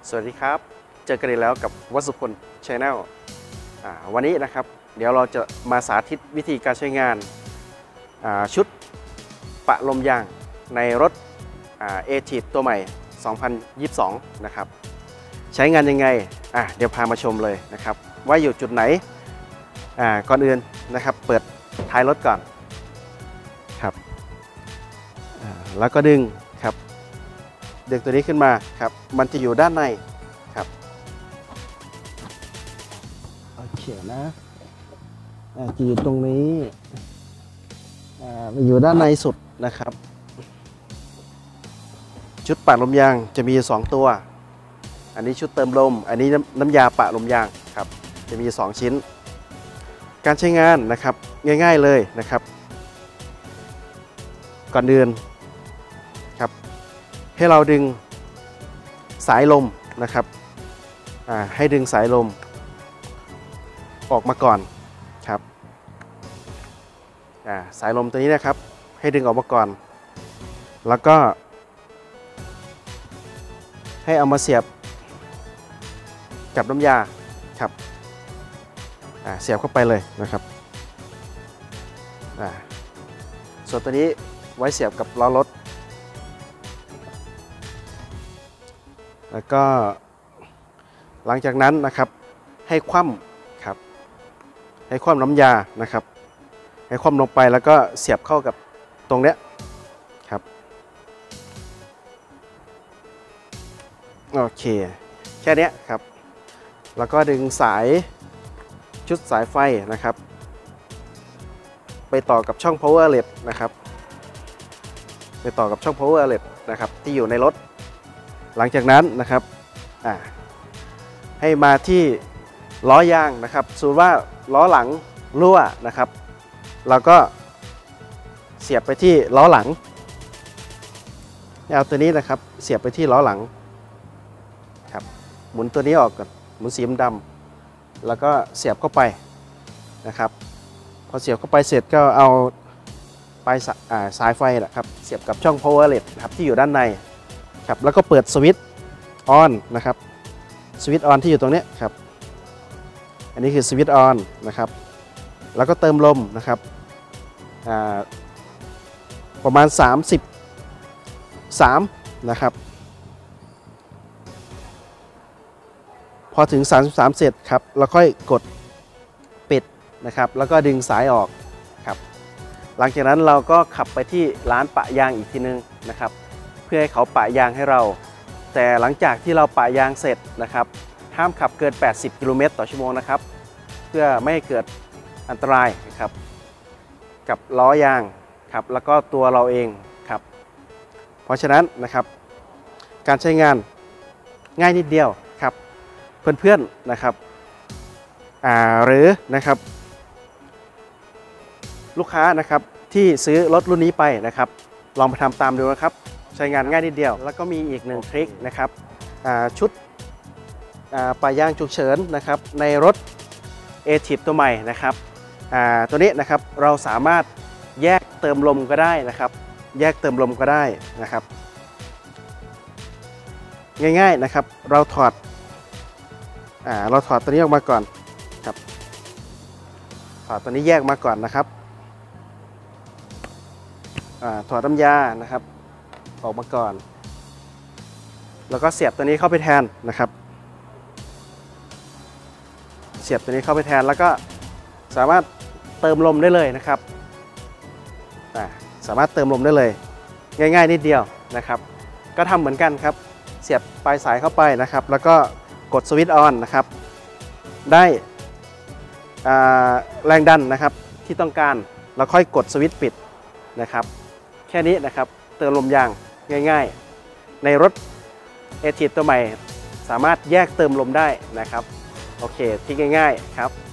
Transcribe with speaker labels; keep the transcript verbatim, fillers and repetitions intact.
Speaker 1: สวัสดีครับเจอกันอีกแล้วกับวัสุพล Channel วันนี้นะครับเดี๋ยวเราจะมาสาธิตวิธีการใช้งานชุดปะลมยางในรถ เอ ที ตัวใหม่ สองพันยี่สิบสอง นะครับใช้งานยังไงอ่ะเดี๋ยวพามาชมเลยนะครับว่าอยู่จุดไหนอ่าก่อนอื่นนะครับเปิดท้ายรถก่อนครับแล้วก็ดึงครับดึงตัวนี้ขึ้นมาครับมันจะอยู่ด้านในครับโอเคนะจะอยู่ตรงนี้อยู่ด้านในสุดนะครับชุดปะลมยางจะมีสองตัวอันนี้ชุดเติมลมอันนี้น้ำยาปะลมยางครับจะมีสองชิ้นการใช้งานนะครับง่ายๆเลยนะครับก่อนอื่นครับให้เราดึงสายลมนะครับให้ดึงสายลมออกมาก่อนครับสายลมตัวนี้นะครับให้ดึงออกมาก่อนแล้วก็ให้เอามาเสียบกับน้ำยาครับเสียบเข้าไปเลยนะครับส่วนตัวนี้ไว้เสียบกับล้อรถแล้วก็หลังจากนั้นนะครับให้คว่ำครับให้คว่ำน้ำยานะครับให้คว่ำลงไปแล้วก็เสียบเข้ากับตรงเนี้ยครับโอเคแค่นี้ครับแล้วก็ดึงสายชุดสายไฟนะครับไปต่อกับช่อง power outlet นะครับไปต่อกับช่อง power outlet นะครับที่อยู่ในรถหลังจากนั้นนะครับให้มาที่ล้อยางนะครับสมมติว่าล้อหลังรั่วนะครับเราก็เสียบไปที่ล้อหลังเอาตัวนี้นะครับเสียบไปที่ล้อหลังครับหมุนตัวนี้ออกก่อนหมุนสีดำแล้วก็เสียบเข้าไปนะครับพอเสียบเข้าไปเสร็จก็เอาปลายสายไฟนะครับเสียบกับช่อง power outlet นะครับที่อยู่ด้านในครับแล้วก็เปิดสวิตช์ออนนะครับสวิตช์ออนที่อยู่ตรงนี้ครับอันนี้คือสวิตช์ออนนะครับแล้วก็เติมลมนะครับประมาณสามสิบสามนะครับพอถึงสามสิบสามเสร็จครับเราค่อยกดปิดนะครับแล้วก็ดึงสายออกครับหลังจากนั้นเราก็ขับไปที่ร้านปะยางอีกทีนึงนะครับเพื่อให้เขาปะยางให้เราแต่หลังจากที่เราปะยางเสร็จนะครับห้ามขับเกินแปดสิบกิโลเมตรต่อชั่วโมงนะครับเพื่อไม่ให้เกิดอันตรายนะครับกับล้อยางครับแล้วก็ตัวเราเองครับเพราะฉะนั้นนะครับการใช้งานง่ายนิดเดียวครับเพื่อนๆนะครับอ่าหรือนะครับลูกค้านะครับที่ซื้อรถรุ่นนี้ไปนะครับลองไปทำตามดูนะครับใช้งานง่ายนิดเดียวแล้วก็มีอีกหนึ่งทริคนะครับชุดปะยางฉุกเฉินนะครับในรถ เอ ที ตัวใหม่นะครับตัวนี้นะครับเราสามารถแยกเติมลมก็ได้นะครับแยกเติมลมก็ได้นะครับง่ายๆนะครับเราถอดอ่าเราถอดตัวนี้ออกมาก่อนครับถอดตัวนี้แยกมาก่อนนะครับอ่าถอดน้ำยานะครับออกมาก่อนแล้วก็เสียบตัวนี้เข้าไปแทนนะครับเสียบตัวนี้เข้าไปแทนแล้วก็สามารถเติมลมได้เลยนะครับอ่าสามารถเติมลมได้เลยง่ายๆนิดเดียวนะครับก็ทำเหมือนกันครับเสียบปลายสายเข้าไปนะครับแล้วก็กดสวิตช์ออนนะครับได้แรงดันนะครับที่ต้องการเราค่อยกดสวิตช์ปิดนะครับแค่นี้นะครับเติมลมยางง่ายๆในรถ เอ ที ตัวใหม่สามารถแยกเติมลมได้นะครับโอเคที่ง่ายๆครับ